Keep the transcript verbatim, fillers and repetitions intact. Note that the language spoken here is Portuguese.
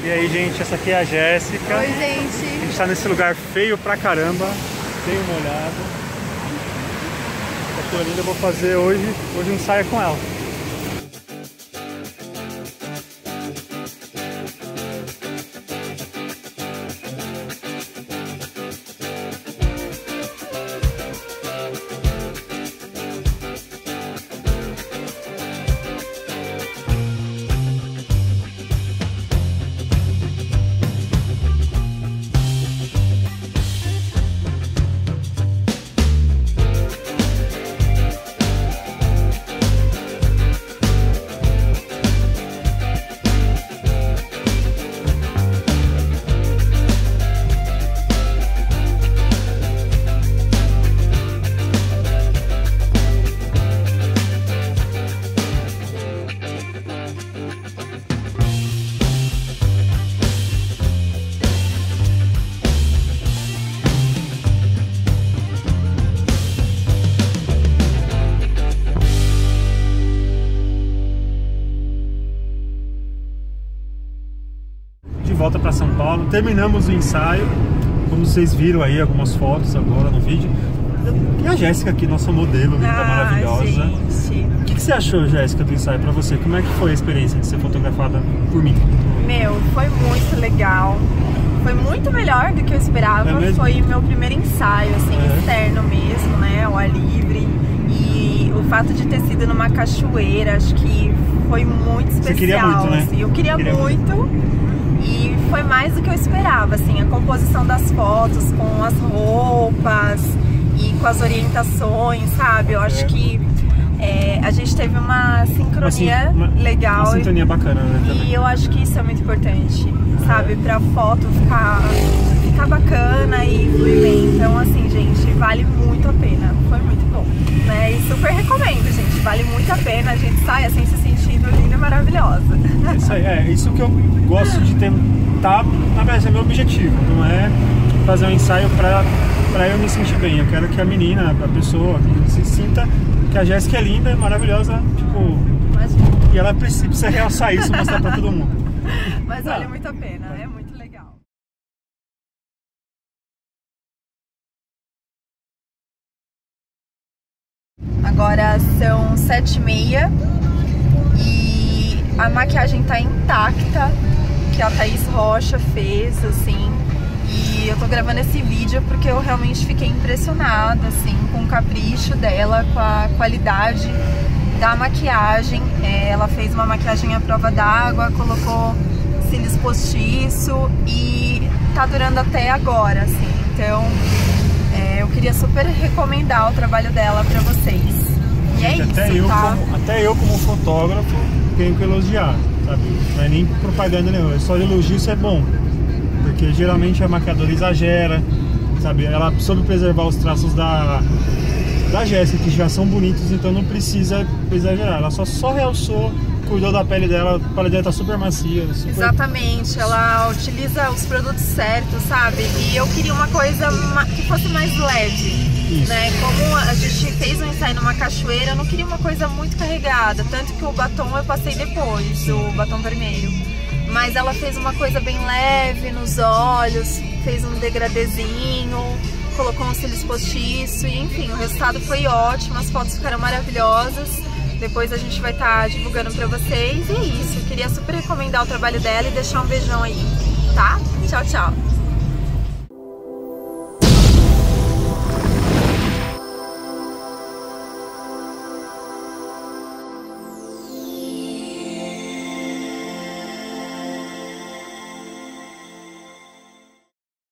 E aí, gente, essa aqui é a Jéssica. Oi, gente. A gente tá nesse lugar feio pra caramba. Dei uma olhada. Essa linda eu vou fazer hoje, hoje um ensaio com ela. Volta para São Paulo, terminamos o ensaio, como vocês viram aí algumas fotos agora no vídeo. E a Jéssica aqui, nossa modelo, linda, ah, maravilhosa. Gente. O que, que você achou, Jéssica, do ensaio para você? Como é que foi a experiência de ser fotografada por mim? Meu, foi muito legal. Foi muito melhor do que eu esperava. É foi meu primeiro ensaio, assim, é. externo mesmo, né? Ao ar livre. E o fato de ter sido numa cachoeira, acho que foi muito especial. Você queria muito, né? Assim. Eu queria, queria muito. muito. E foi mais do que eu esperava, assim, a composição das fotos com as roupas e com as orientações, sabe? Eu acho é. que é, a gente teve uma sincronia uma, uma, legal. Uma sintonia bacana, né? Também. E eu acho que isso é muito importante, sabe? Pra foto ficar, ficar bacana e fluir bem. Então, assim, gente, vale muito a pena. Foi muito bom, né? E super recomendo, gente. Vale muito a pena. A gente sai assim se sentindo linda e maravilhosa. Isso aí, é isso que eu gosto de tentar, na verdade é meu objetivo, não é fazer um ensaio pra, pra eu me sentir bem. Eu quero que a menina, a pessoa, se sinta que a Jéssica é linda, maravilhosa, tipo, imagina. E ela precisa realçar isso e mostrar pra todo mundo. Mas vale ah. muito a pena, é muito legal. Agora são sete e meia e a maquiagem tá intacta, que a Thaís Rocha fez, assim. E eu tô gravando esse vídeo porque eu realmente fiquei impressionada, assim, com o capricho dela, com a qualidade da maquiagem. É, ela fez uma maquiagem à prova d'água, colocou cílios postiço e tá durando até agora, assim. Então, é, eu queria super recomendar o trabalho dela pra vocês. E é até isso, eu tá? Como, até eu, como fotógrafo, tenho que elogiar, sabe? Não é nem propaganda nenhuma, é só elogio, isso é bom. Porque geralmente a maquiadora exagera, sabe? Ela soube preservar os traços da, da Jéssica, que já são bonitos, então não precisa exagerar. Ela só, só realçou, cuidou da pele dela, a pele dela tá super macia. Super... Exatamente, ela utiliza os produtos certos, sabe? E eu queria uma coisa que fosse mais leve. Isso. Né? Como a gente fez um ensaio numa cachoeira, eu não queria uma coisa muito carregada, tanto que o batom eu passei depois, o batom vermelho. Mas ela fez uma coisa bem leve nos olhos, fez um degradezinho, colocou um cílios postiço e enfim, o resultado foi ótimo, as fotos ficaram maravilhosas. Depois a gente vai estar divulgando pra vocês e é isso. Eu queria super recomendar o trabalho dela e deixar um beijão aí, tá? Tchau, tchau!